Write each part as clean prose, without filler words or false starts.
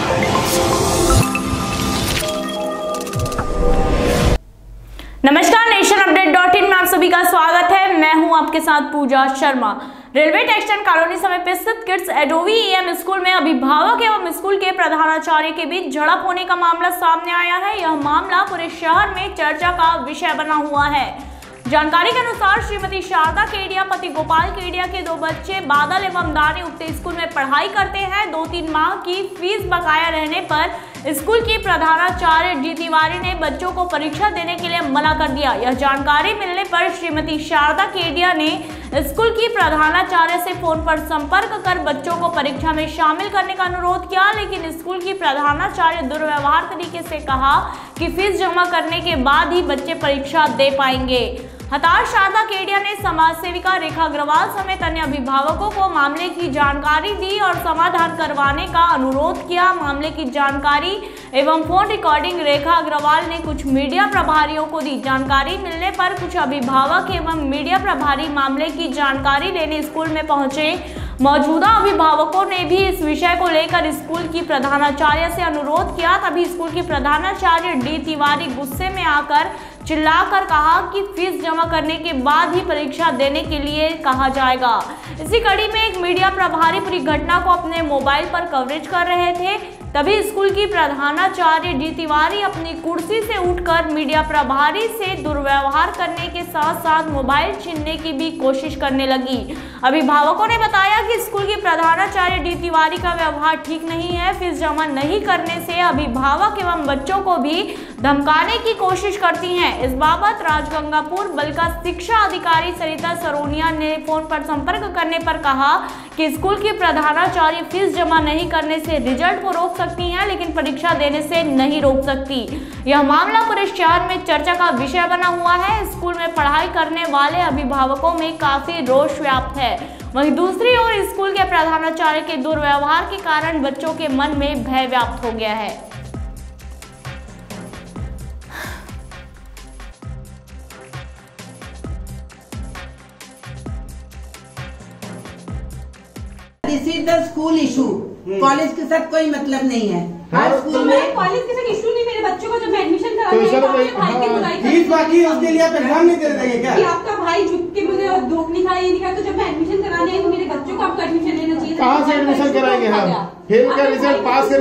नमस्कार, नेशनअपडेट.in में आप सभी का स्वागत है। मैं हूं आपके साथ Puja Sharma. Railway textile colony समीप स्थित किड्स एडोवी ईएम स्कूल में अभिभावक एवं स्कूल के प्रधानाचार्य के बीच झड़प होने का मामला सामने आया है। यह मामला पूरे शहर में चर्चा का विषय बना हुआ है। जानकारी के अनुसार श्रीमती शारदा केडिया पति गोपाल केडिया के 2 बच्चे बादल एवं दानी उक्त स्कूल में पढ़ाई करते हैं। 2-3 माह की फीस बकाया रहने पर स्कूल की प्रधानाचार्य डी तिवारी ने बच्चों को परीक्षा देने के लिए मना कर दिया। यह जानकारी मिलने पर श्रीमती शारदा केडिया ने स्कूल की प्रधानाचार्य से फोन पर संपर्क कर बच्चों को परीक्षा में शामिल करने का अनुरोध किया, लेकिन स्कूल की प्रधानाचार्य दुर्व्यवहार तरीके से कहा कि फीस जमा करने के बाद ही बच्चे परीक्षा दे पाएंगे। हताश शारदा केडिया ने समाज सेविका रेखा अग्रवाल समेत अन्य अभिभावकों को मामले की जानकारी दी और समाधान करवाने का अनुरोध किया। मामले की जानकारी एवं फोन रिकॉर्डिंग रेखा अग्रवाल ने कुछ मीडिया प्रभारियों को दी। जानकारी मिलने पर कुछ अभिभावक एवं मीडिया प्रभारी मामले की जानकारी लेने स्कूल में पहुंचे। मौजूदा अभिभावकों ने भी इस विषय को लेकर स्कूल की प्रधानाचार्य से अनुरोध किया। तभी स्कूल की प्रधानाचार्य डी तिवारी गुस्से में आकर चिल्लाकर कहा कि फीस जमा करने के बाद ही परीक्षा देने के लिए कहा जाएगा। इसी कड़ी में एक मीडिया प्रभारी पूरी घटना को अपने मोबाइल पर कवरेज कर रहे थे। तभी स्कूल की प्रधानाचार्य डी तिवारी अपनी कुर्सी से उठकर मीडिया प्रभारी से दुर्व्यवहार करने के साथ साथ मोबाइल छीनने की भी कोशिश करने लगी। अभिभावकों ने बताया कि स्कूल की प्रधानाचार्य डी तिवारी का व्यवहार ठीक नहीं है। फीस जमा नहीं करने से अभिभावक एवं बच्चों को भी धमकाने की कोशिश करती हैं। इस बाबत राजगंगापुर बल का शिक्षा अधिकारी सरिता सरोनिया ने फोन पर संपर्क करने पर कहा कि स्कूल की प्रधानाचार्य फीस जमा नहीं करने से रिजल्ट को रोक सकती हैं, लेकिन परीक्षा देने से नहीं रोक सकती। यह मामला पूरे शहर में चर्चा का विषय बना हुआ है। स्कूल में पढ़ाई करने वाले अभिभावकों में काफी रोष व्याप्त है। वहीं दूसरी ओर स्कूल के प्रधानाचार्य के दुर्व्यवहार के कारण बच्चों के मन में भय व्याप्त हो गया है। This is the school issue, college के साथ कोई मतलब नहीं है। हर स्कूल में कॉलेज के साथ इशू नहीं। मेरे बच्चों को जब मैं एडमिशन कराने फीस बाकी है, उसके लिए आप एग्जाम नहीं दे रहे थे क्या? कि आपका भाई झुक के मुझे धोख नहीं खाया, ये नहीं खाया, तो जब मैं एडमिशन कराने आई तो मेरे बच्चों को आपका एडमिशन लेना चाहिए। कहाँ से एडमिशन कराएंगे हम? फेल का रिजल्ट,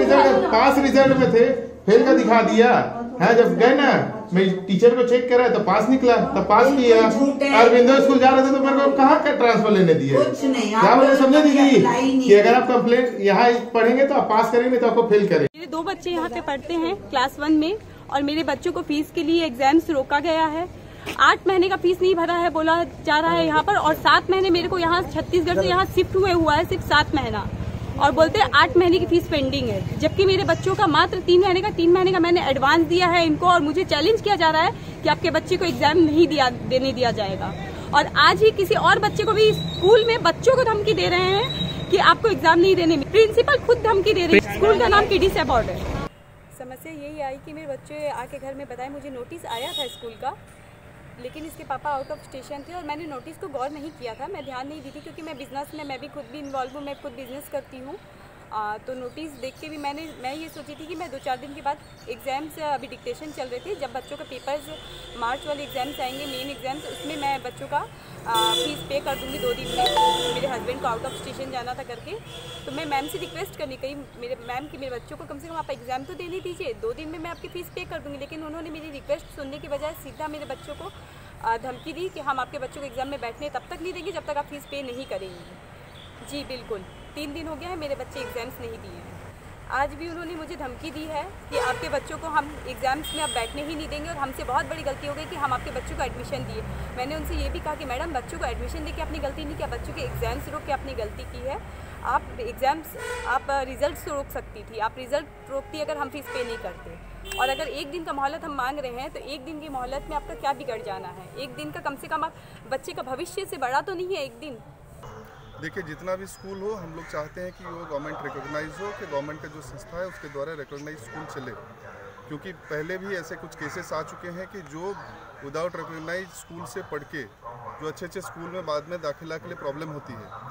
पास रिजल्ट में थे, फेल का दिखा दिया है। जब गए ना, मैं टीचर को चेक करा तो पास निकला, तब पास किया। अरविंदो स्कूल जा रहे थे तो मेरे को कहाँ का ट्रांसफर लेने दिए? कुछ नहीं। क्या मुझे समझे दीदी कि अगर आप कंप्लेंट यहाँ पढ़ेंगे तो आप पास करेंगे तो आपको फेल करेंगे। मेरे 2 बच्चे यहाँ पे पढ़ते हैं क्लास 1 में, और मेरे बच्चों को फीस के लिए एग्जाम्स रोका गया है। 8 महीने का फीस नहीं भरा है बोला जा रहा है यहाँ पर, और 7 महीने मेरे को यहाँ छत्तीसगढ़ से यहाँ शिफ्ट हुआ है सिर्फ 7 महीना, और बोलते हैं 8 महीने की फीस पेंडिंग है। जबकि मेरे बच्चों का मात्र 3 महीने का मैंने एडवांस दिया है इनको, और मुझे चैलेंज किया जा रहा है कि आपके बच्चे को एग्जाम नहीं देने दिया जाएगा। और आज ही किसी और बच्चे को भी स्कूल में बच्चों को धमकी दे रहे हैं कि आपको एग्जाम नहीं देने में। प्रिंसिपल खुद धमकी दे रही है। स्कूल का नाम किडीस अबॉर्ड है। समस्या यही आई कि मेरे बच्चे आके घर में बताए मुझे नोटिस आया था स्कूल का, लेकिन इसके पापा आउट ऑफ स्टेशन थे और मैंने नोटिस को गौर नहीं किया था, मैं ध्यान नहीं दी थी, क्योंकि मैं बिजनेस में मैं भी खुद भी इन्वॉल्व हूँ, मैं खुद बिजनेस करती हूँ। तो नोटिस देख के भी मैं ये सोची थी कि मैं 2-4 दिन के बाद एग्ज़ाम्स, अभी डिक्टेशन चल रहे थे, जब बच्चों का पेपर्स मार्च वाले एग्ज़ाम्स आएंगे, मेन एग्ज़ाम्स, उसमें मैं बच्चों का फीस पे कर दूँगी 2 दिन में। मेरे हस्बैंड को आउट ऑफ स्टेशन जाना था करके, तो मैं मैम से रिक्वेस्ट करनी कही मेरे मैम कि मेरे बच्चों को कम से कम आप एग्ज़ाम तो देने दीजिए, 2 दिन में मैं आपकी फ़ीस पे कर दूँगी। लेकिन उन्होंने मेरी रिक्वेस्ट सुनने के बजाय सीधा मेरे बच्चों को धमकी दी कि हम आपके बच्चों को एग्ज़ाम में बैठने तब तक नहीं देंगे जब तक आप फीस पे नहीं करेंगी। जी बिल्कुल, 3 दिन हो गया है मेरे बच्चे एग्ज़ाम्स नहीं दिए हैं। आज भी उन्होंने मुझे धमकी दी है कि आपके बच्चों को हम एग्ज़ाम्स में अब बैठने ही नहीं देंगे, और हमसे बहुत बड़ी गलती हो गई कि हम आपके बच्चों को एडमिशन दिए। मैंने उनसे ये भी कहा कि मैडम, बच्चों को एडमिशन दे के अपनी गलती नहीं किया, बच्चों के एग्ज़ाम्स रोक के अपनी गलती की है। आप एग्ज़ाम्स, आप रिज़ल्ट रोक सकती थी, आप रिज़ल्ट रोकती अगर हम फीस पे नहीं करते। और अगर 1 दिन का मोहलत हम मांग रहे हैं तो 1 दिन की मोहलत में आपका क्या बिगड़ जाना है? 1 दिन का कम से कम आप बच्चे का भविष्य से बड़ा तो नहीं है 1 दिन। देखिए, जितना भी स्कूल हो, हम लोग चाहते हैं कि वो गवर्नमेंट रिकॉग्नाइज हो, कि गवर्नमेंट का जो संस्था है उसके द्वारा रिकॉग्नाइज स्कूल चले। क्योंकि पहले भी ऐसे कुछ केसेस आ चुके हैं कि जो विदाउट रिकॉग्नाइज स्कूल से पढ़ के जो अच्छे स्कूल में बाद में दाखिला के लिए प्रॉब्लम होती है।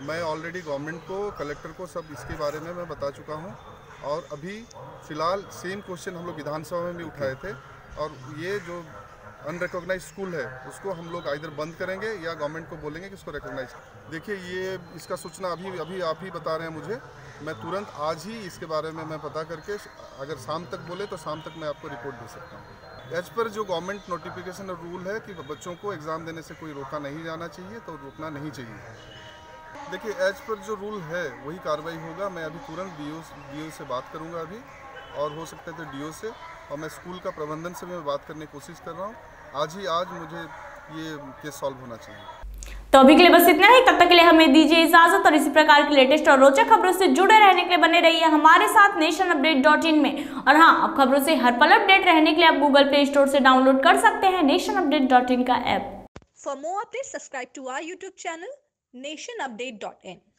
मैं ऑलरेडी गवर्नमेंट को, कलेक्टर को सब इसके बारे में मैं बता चुका हूँ। और अभी फ़िलहाल सेम क्वेश्चन हम लोग विधानसभा में भी उठाए थे, और ये जो अनरिकॉग्नाइज स्कूल है उसको हम लोग आइदर बंद करेंगे या गवर्नमेंट को बोलेंगे कि इसको रिकॉग्नाइज। देखिए, ये इसका सूचना अभी आप ही बता रहे हैं मुझे, मैं तुरंत आज ही इसके बारे में मैं पता करके, अगर शाम तक बोले तो शाम तक मैं आपको रिपोर्ट दे सकता हूँ। एज पर जो गवर्नमेंट नोटिफिकेशन और रूल है कि बच्चों को एग्ज़ाम देने से कोई रोका नहीं जाना चाहिए, तो रोकना नहीं चाहिए। देखिए, एज पर जो रूल है वही कार्रवाई होगा। मैं अभी तुरंत डीओ से बात करूँगा अभी, और हो सकता है तो डीओ से, और मैं स्कूल का प्रबंधन से भी मैं बात करने की कोशिश कर रहा हूँ। आज मुझे ये केस सॉल्व होना चाहिए। तो अभी के लिए बस इतना ही। तब तक के लिए हमें दीजिए इजाजत, और इसी प्रकार की लेटेस्ट और रोचक खबरों से जुड़े रहने के लिए बने रहिए हमारे साथ nationupdate.in में। और हाँ, अब खबरों से हर पल अपडेट रहने के लिए आप गूगल प्ले स्टोर से डाउनलोड कर सकते हैं nationupdate.in का app. For more updates, subscribe to our YouTube channel nationupdate.in।